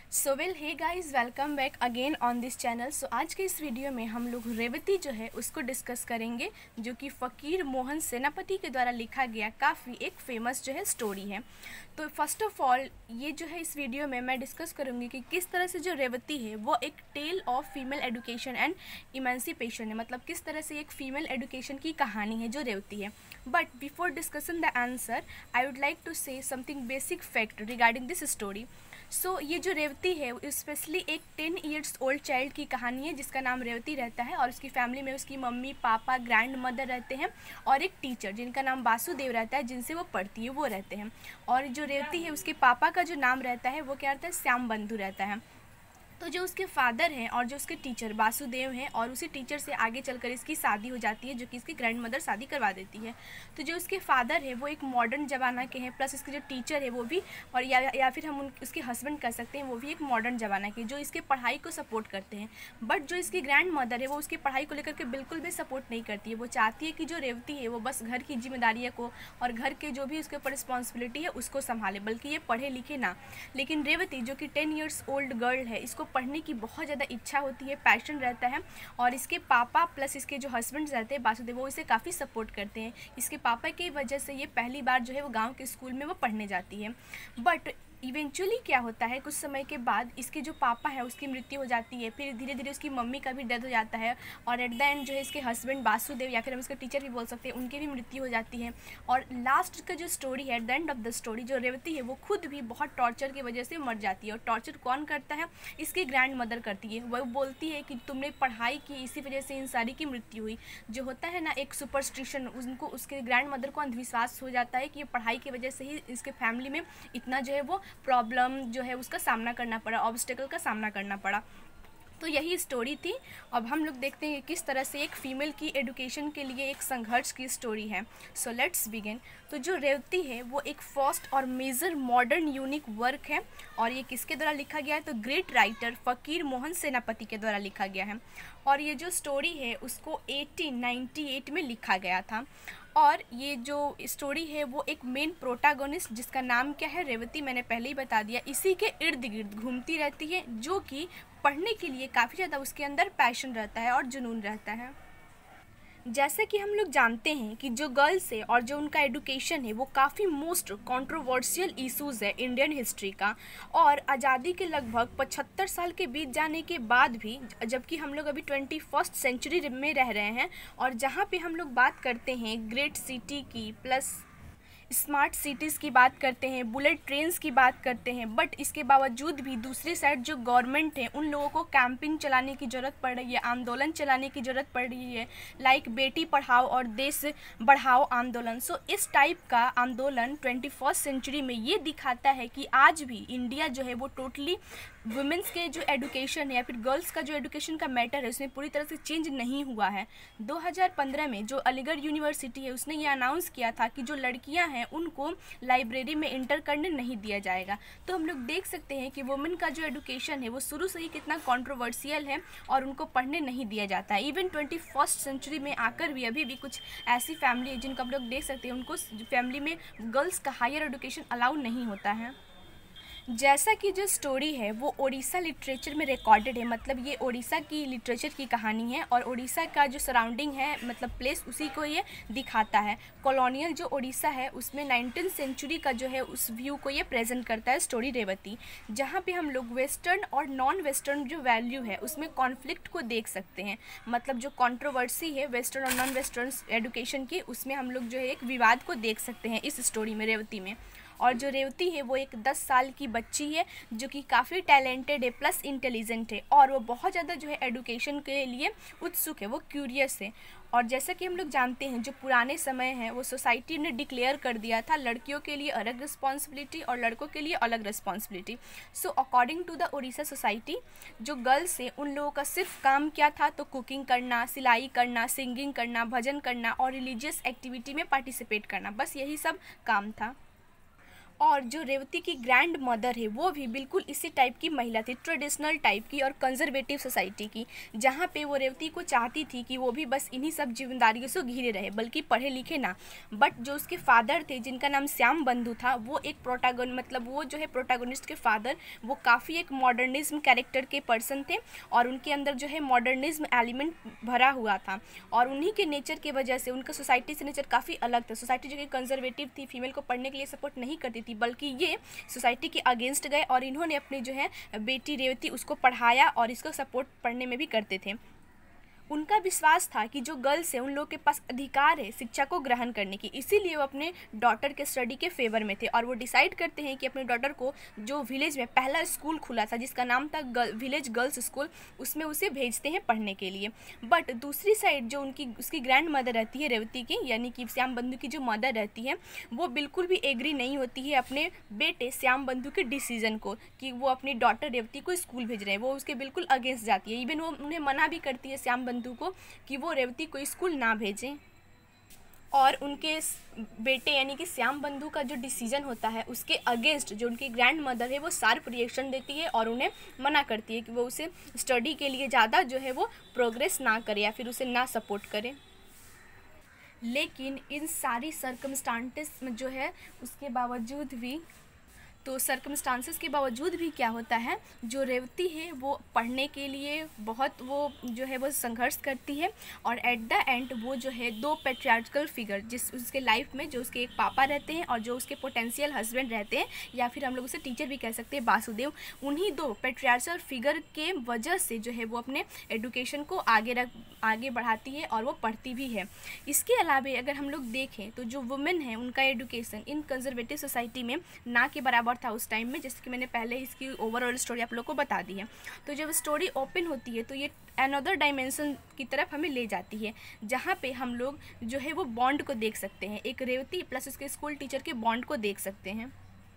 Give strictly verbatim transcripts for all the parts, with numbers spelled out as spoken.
So well hey guys, welcome back again on this channel. So आज के इस video में हम लोग रेवती जो है उसको डिस्कस करेंगे, जो कि फ़कीर मोहन सेनापति के द्वारा लिखा गया काफ़ी एक फेमस जो है स्टोरी है। तो फर्स्ट ऑफ ऑल ये जो है इस वीडियो में मैं डिस्कस करूँगी कि किस तरह से जो रेवती है वो एक tale of female education and emancipation है, मतलब किस तरह से एक फ़ीमेल एडुकेशन की कहानी है जो रेवती है। But before discussing the answer I would like to say something basic fact regarding this story. So so, ये जो रेवती है स्पेशली एक टेन ईयर्स ओल्ड चाइल्ड की कहानी है जिसका नाम रेवती रहता है, और उसकी फैमिली में उसकी मम्मी पापा ग्रैंड मदर रहते हैं और एक टीचर जिनका नाम वासुदेव रहता है, जिनसे वो पढ़ती है वो रहते हैं। और जो रेवती है उसके पापा का जो नाम रहता है वो क्या रहता है, श्याम बंधु रहता है। तो जो उसके फादर हैं और जो उसके टीचर वासुदेव हैं, और उसी टीचर से आगे चलकर इसकी शादी हो जाती है, जो कि इसकी ग्रैंड मदर शादी करवा देती है। तो जो उसके फादर है वो एक मॉडर्न ज़माना के हैं, प्लस इसके जो टीचर है वो भी, और या या फिर हम उन उसके हस्बैंड कह सकते हैं, वो भी एक मॉडर्न ज़माना के जो इसके पढ़ाई को सपोर्ट करते हैं। बट जो इसकी ग्रैंड मदर है वो उसकी पढ़ाई को लेकर के बिल्कुल भी सपोर्ट नहीं करती है। वो चाहती है कि जो रेवती है वो बस घर की जिम्मेदारियों को और घर के जो भी उसके ऊपर रिस्पॉन्सिबिलिटी है उसको संभाले, बल्कि ये पढ़े लिखे ना। लेकिन रेवती जो कि टेन ईयर्स ओल्ड गर्ल है, इसको पढ़ने की बहुत ज़्यादा इच्छा होती है, पैशन रहता है, और इसके पापा प्लस इसके जो हस्बैंड रहते हैं वासुदेव, वो इसे काफ़ी सपोर्ट करते हैं। इसके पापा की वजह से ये पहली बार जो है वो गांव के स्कूल में वो पढ़ने जाती है। बट इवेंचुअली क्या होता है, कुछ समय के बाद इसके जो पापा है उसकी मृत्यु हो जाती है, फिर धीरे धीरे उसकी मम्मी का भी डेथ हो जाता है, और एट द एंड जो है इसके हस्बैंड वासुदेव या फिर हम इसके टीचर भी बोल सकते हैं, उनकी भी मृत्यु हो जाती है। और लास्ट का जो स्टोरी है, at the end of the story, जो रेवती है वो खुद भी बहुत टॉर्चर की वजह से मर जाती है। और टॉर्चर कौन करता है, इसकी ग्रैंड मदर करती है। वह बोलती है कि तुमने पढ़ाई की, इसी वजह से इन सारी की मृत्यु हुई। जो होता है ना एक सुपरस्टिशन, उनको उसके ग्रैंड मदर को अंधविश्वास हो जाता है कि ये पढ़ाई की वजह से ही इसके फैमिली में इतना जो है वो प्रॉब्लम जो है उसका सामना करना पड़ा, ऑब्स्टेकल का सामना करना पड़ा। तो यही स्टोरी थी। अब हम लोग देखते हैं किस तरह से एक फ़ीमेल की एडुकेशन के लिए एक संघर्ष की स्टोरी है। So let's begin. तो जो रेवती है वो एक फर्स्ट और मेजर मॉडर्न यूनिक वर्क है, और ये किसके द्वारा लिखा गया है, तो ग्रेट राइटर फ़कीर मोहन सेनापति के द्वारा लिखा गया है। और ये जो स्टोरी है उसको अठारह सौ अट्ठानवे में लिखा गया था। और ये जो स्टोरी है वो एक मेन प्रोटागोनिस्ट जिसका नाम क्या है, रेवती, मैंने पहले ही बता दिया, इसी के इर्द गिर्द घूमती रहती है, जो कि पढ़ने के लिए काफ़ी ज़्यादा उसके अंदर पैशन रहता है और जुनून रहता है। जैसे कि हम लोग जानते हैं कि जो गर्ल्स है और जो उनका एडुकेशन है वो काफ़ी मोस्ट कंट्रोवर्शियल इश्यूज़ है इंडियन हिस्ट्री का। और आज़ादी के लगभग पचहत्तर साल के बीत जाने के बाद भी, जबकि हम लोग अभी ट्वेंटी फर्स्ट सेंचुरी में रह रहे हैं, और जहाँ पे हम लोग बात करते हैं ग्रेट सिटी की, प्लस स्मार्ट सिटीज़ की बात करते हैं, बुलेट ट्रेन्स की बात करते हैं, बट इसके बावजूद भी दूसरी साइड जो गवर्नमेंट है उन लोगों को कैंपिंग चलाने की ज़रूरत पड़ रही है, आंदोलन चलाने की ज़रूरत पड़ रही है, लाइक बेटी पढ़ाओ और देश बढ़ाओ आंदोलन। सो इस टाइप का आंदोलन ट्वेंटी फर्स्ट सेंचुरी में ये दिखाता है कि आज भी इंडिया जो है वो टोटली वुमेंस के जो एडुकेशन है या फिर गर्ल्स का जो एडुकेशन का मैटर है उसमें पूरी तरह से चेंज नहीं हुआ है। दो हज़ार पंद्रह में जो अलीगढ़ यूनिवर्सिटी है उसने ये अनाउंस किया था कि जो लड़कियां हैं उनको लाइब्रेरी में इंटर करने नहीं दिया जाएगा। तो हम लोग देख सकते हैं कि वुमेन का जो एडुकेशन है वो शुरू से ही कितना कॉन्ट्रोवर्शियल है और उनको पढ़ने नहीं दिया जाता है। इवन ट्वेंटी फर्स्ट सेंचुरी में आकर भी अभी भी कुछ ऐसी फैमिली है जिनको हम लोग देख सकते हैं, उनको फैमिली में गर्ल्स का हायर एडुकेशन अलाउ नहीं होता है। जैसा कि जो स्टोरी है वो ओडिशा लिटरेचर में रिकॉर्डेड है, मतलब ये ओडिशा की लिटरेचर की कहानी है, और ओडिशा का जो सराउंडिंग है मतलब प्लेस उसी को ये दिखाता है। कॉलोनियल जो ओडिशा है उसमें नाइनटीन सेंचुरी का जो है उस व्यू को ये प्रेजेंट करता है स्टोरी रेवती, जहाँ पे हम लोग वेस्टर्न और नॉन वेस्टर्न जो वैल्यू है उसमें कॉन्फ्लिक्ट को देख सकते हैं। मतलब जो कंट्रोवर्सी है वेस्टर्न और नॉन वेस्टर्न एडुकेशन की, उसमें हम लोग जो है एक विवाद को देख सकते हैं इस स्टोरी में, रेवती में। और जो रेवती है वो एक दस साल की बच्ची है जो कि काफ़ी टैलेंटेड है प्लस इंटेलिजेंट है, और वो बहुत ज़्यादा जो है एडुकेशन के लिए उत्सुक है, वो क्यूरियस है। और जैसा कि हम लोग जानते हैं जो पुराने समय हैं वो सोसाइटी ने डिक्लेयर कर दिया था लड़कियों के लिए अलग रिस्पॉन्सिबिलिटी और लड़कों के लिए अलग responsibility. So according to the Odisha society जो गर्ल्स है उन लोगों का सिर्फ काम क्या था, तो कुकिंग करना, सिलाई करना, सिंगिंग करना, भजन करना और रिलीजियस एक्टिविटी में पार्टिसिपेट करना, बस यही सब काम था। और जो रेवती की ग्रैंड मदर है वो भी बिल्कुल इसी टाइप की महिला थी, ट्रेडिशनल टाइप की और कंजर्वेटिव सोसाइटी की, जहाँ पे वो रेवती को चाहती थी कि वो भी बस इन्हीं सब जिम्मेदारियों से घिरे रहे, बल्कि पढ़े लिखे ना। बट जो उसके फादर थे जिनका नाम श्याम बंधु था, वो एक प्रोटागन मतलब वो जो है प्रोटागनिस्ट के फादर, वो काफ़ी एक मॉडर्निज्म कैरेक्टर के पर्सन थे और उनके अंदर जो है मॉडर्निज्म एलिमेंट भरा हुआ था। और उन्हीं के नेचर की वजह से उनका सोसाइटी से नेचर काफ़ी अलग था। सोसाइटी जो कि कंजर्वेटिव थी, फीमेल को पढ़ने के लिए सपोर्ट नहीं करती थी, बल्कि ये सोसाइटी के अगेंस्ट गए और इन्होंने अपनी जो है बेटी रेवती उसको पढ़ाया और इसको सपोर्ट पढ़ने में भी करते थे। उनका विश्वास था कि जो गर्ल्स है उन लोगों के पास अधिकार है शिक्षा को ग्रहण करने की, इसीलिए वो अपने डॉटर के स्टडी के फेवर में थे और वो डिसाइड करते हैं कि अपने डॉटर को जो विलेज में पहला स्कूल खुला था जिसका नाम था गर्ल, विलेज गर्ल्स स्कूल, उसमें उसे भेजते हैं पढ़ने के लिए। बट दूसरी साइड जो उनकी उसकी ग्रैंड मदर रहती है रेवती की, यानी कि श्याम बंधु की जो मदर रहती है, वो बिल्कुल भी एग्री नहीं होती है अपने बेटे श्याम बंधु के डिसीजन को कि वो अपनी डॉटर रेवती को स्कूल भेज रहे हैं। वो उसके बिल्कुल अगेंस्ट जाती है, इवन वो उन्हें मना भी करती है श्याम बंधु को कि वो रेवती को स्कूल ना भेजें। और उनके बेटे यानी कि श्याम बंधु का जो डिसीजन होता है उसके अगेंस्ट जो उनकी ग्रैंड मदर है वो शार्प रिएक्शन देती है और उन्हें मना करती है कि वो उसे स्टडी के लिए ज़्यादा जो है वो प्रोग्रेस ना करे या फिर उसे ना सपोर्ट करे। लेकिन इन सारी सर्कमस्टांसेस में जो है उसके बावजूद भी तो सर्कमस्टांसेस के बावजूद भी क्या होता है, जो रेवती है वो पढ़ने के लिए बहुत वो जो है वो संघर्ष करती है और एट द एंड वो जो है दो पैट्रियार्कल फिगर जिस उसके लाइफ में जो उसके एक पापा रहते हैं और जो उसके पोटेंशियल हस्बैंड रहते हैं या फिर हम लोग उसे टीचर भी कह सकते हैं वासुदेव, उन्हीं दो पैट्रियार्कल फिगर के वजह से जो है वो अपने एडुकेशन को आगे रख आगे बढ़ाती है और वो पढ़ती भी है। इसके अलावा अगर हम लोग देखें तो जो वुमेन है उनका एडुकेशन इन कंजर्वेटिव सोसाइटी में ना के बराबर था उस टाइम में, जैसे कि मैंने पहले इसकी ओवरऑल स्टोरी आप लोग को बता दी है। तो जब स्टोरी ओपन होती है तो ये अनदर डायमेंशन की तरफ हमें ले जाती है, जहाँ पे हम लोग जो है वो बॉन्ड को देख सकते हैं, एक रेवती प्लस उसके स्कूल टीचर के बॉन्ड को देख सकते हैं।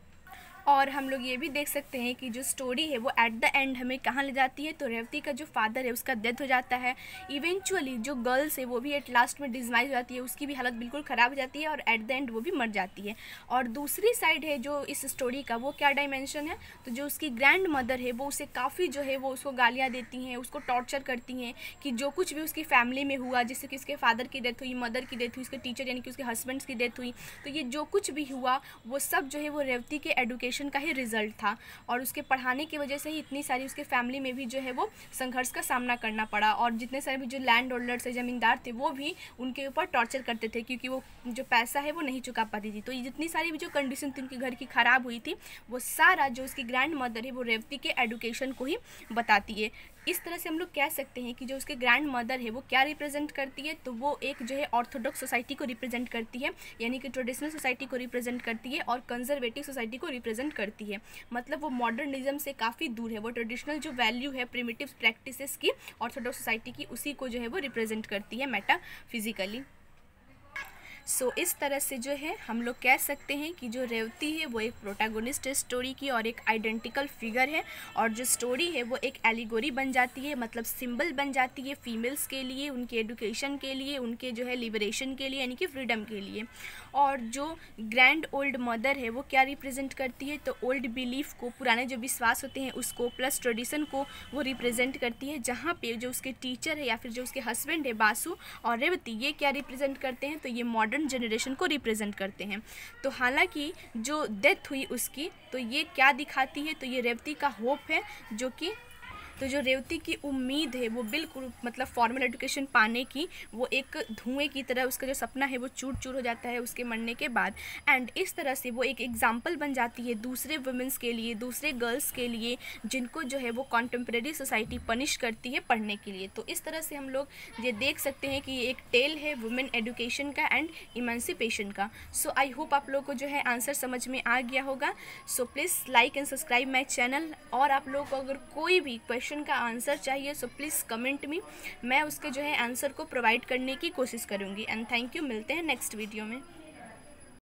और हम लोग ये भी देख सकते हैं कि जो स्टोरी है वो एट द एंड हमें कहाँ ले जाती है, तो रेवती का जो फादर है उसका डेथ हो जाता है। इवेंचुअली जो गर्ल्स है वो भी एट लास्ट में डिजमाइज हो जाती है, उसकी भी हालत बिल्कुल ख़राब हो जाती है और एट द एंड वो भी मर जाती है। और दूसरी साइड है जो इस स्टोरी का, वो क्या डायमेंशन है, तो जो उसकी ग्रैंड मदर है वो उसे काफ़ी जो है वो उसको गालियाँ देती हैं, उसको टॉर्चर करती हैं कि जो कुछ भी उसकी फैमिली में हुआ, जैसे कि उसके फादर की डेथ हुई, मदर की डेथ हुई, उसके टीचर यानी कि उसके हस्बैंड्स की डेथ हुई, तो ये जो कुछ भी हुआ वो सब जो है वो रेवती के एडुकेशन का ही रिजल्ट था और उसके पढ़ाने की वजह से ही इतनी सारी उसके फैमिली में भी जो है वो संघर्ष का सामना करना पड़ा। और जितने सारे भी जो लैंड होल्डर्स है, ज़मींदार थे, वो भी उनके ऊपर टॉर्चर करते थे क्योंकि वो जो पैसा है वो नहीं चुका पाती थी। तो ये जितनी सारी भी जो कंडीशन थी उनके घर की ख़राब हुई थी, वो सारा जो उसकी ग्रैंड मदर है वो रेवती के एडुकेशन को ही बताती है। इस तरह से हम लोग कह सकते हैं कि जो उसके ग्रैंड मदर है वो क्या रिप्रेजेंट करती है, तो वो एक जो है ऑर्थोडॉक्स सोसाइटी को रिप्रेजेंट करती है, यानी कि ट्रेडिशनल सोसाइटी को रिप्रेजेंट करती है और कंजर्वेटिव सोसाइटी को रिप्रेजेंट करती है। मतलब वो मॉडर्निज्म से काफ़ी दूर है, वो ट्रेडिशनल जो वैल्यू है प्रिमिटिव प्रैक्टिसेस की ऑर्थोडॉक्स सोसाइटी की, उसी को जो है वो रिप्रेजेंट करती है मेटाफिजिकली। सो so, इस तरह से जो है हम लोग कह सकते हैं कि जो रेवती है वो एक प्रोटैगनिस्ट है स्टोरी की और एक आइडेंटिकल फिगर है, और जो स्टोरी है वो एक एलिगोरी बन जाती है, मतलब सिंबल बन जाती है फीमेल्स के लिए, उनके एडुकेशन के लिए, उनके जो है लिबरेशन के लिए यानी कि फ्रीडम के लिए। और जो ग्रैंड ओल्ड मदर है वो क्या रिप्रेजेंट करती है, तो ओल्ड बिलीफ को, पुराने जो विश्वास होते हैं उसको, प्लस ट्रेडिशन को वो रिप्रेजेंट करती है। जहाँ पे जो उसके टीचर है या फिर जो उसके हस्बैंड है बासु और रेवती, ये क्या रिप्रेजेंट करते हैं, तो ये मॉडर्न जनरेशन को रिप्रेजेंट करते हैं। तो हालांकि जो डेथ हुई उसकी, तो ये क्या दिखाती है, तो ये रेवती का होप है, जो कि तो जो रेवती की उम्मीद है वो बिल्कुल मतलब फॉर्मल एजुकेशन पाने की, वो एक धुएं की तरह उसका जो सपना है वो चूर चूर हो जाता है उसके मरने के बाद। एंड इस तरह से वो एक एग्जाम्पल बन जाती है दूसरे वुमेंस के लिए, दूसरे गर्ल्स के लिए, जिनको जो है वो कॉन्टेम्प्रेरी सोसाइटी पनिश करती है पढ़ने के लिए। तो इस तरह से हम लोग ये देख सकते हैं कि ये एक टेल है वुमेन एडुकेशन का एंड इमेंसिपेशन का। सो आई होप आप लोग को जो है आंसर समझ में आ गया होगा। So please like and subscribe my channel, और आप लोग को अगर कोई भी क्वेश्चन का आंसर चाहिए सो प्लीज़ कमेंट में, मैं उसके जो है आंसर को प्रोवाइड करने की कोशिश करूँगी। एंड थैंक यू, मिलते हैं नेक्स्ट वीडियो में।